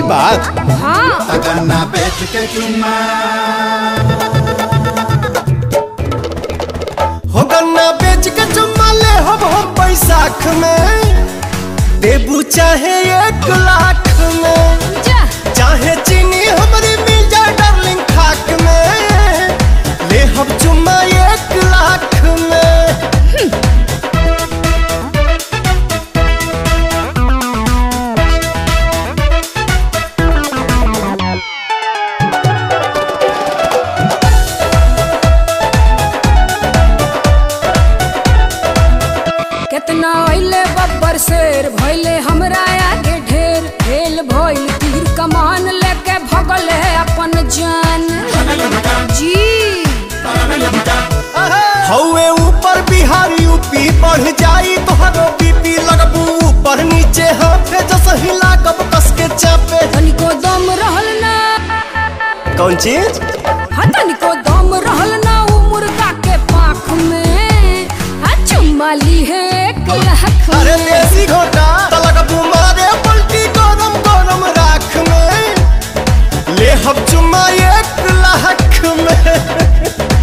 बात। हाँ गन्ना बेच के चुम्मा हो गन्ना बेच के चुम्मा ले हो बैसाख में, देबू चाहे 1 लाख में, चाहे चीनी हमारी मिल जाए डार्लिंग खाक में, ले हम चुम्मा 1 लाख में। कितना अइले बब्बर शेर भइले हमरा आगे ढेर, खेल भइल तीर कमान लेके भगल है अपन जान जी। हौवे ऊपर बिहार यूपी बढ़ जाई तोहरो बीपी, लगबू ऊपर नीचे हाथे जस हिला कब कस के चापे। तनिको दम रहल ना, कौन चीज? हाँ तनिको दम रहल ना उ मुर्गा के पाख में, हाँ चुम्मा ली है 1 लाख में। अरे देसी घोटा लगबू मारे पलटी गरम गरम राख में, ले हम चुम्मा 1 लाख में।